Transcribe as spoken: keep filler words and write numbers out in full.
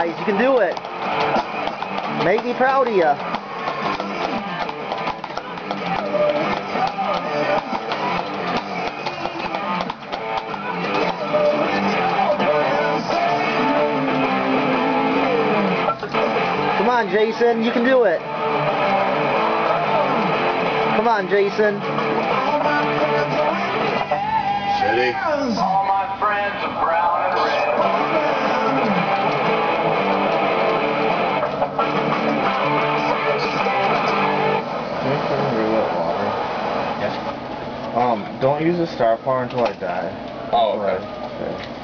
guys. You can do it. Make me proud of you. Come on, Jason. You can do it. Come on, Jason. Steady. All my friends are brown and red. Yes. Um, don't use the star power until I die. Oh, okay. Okay.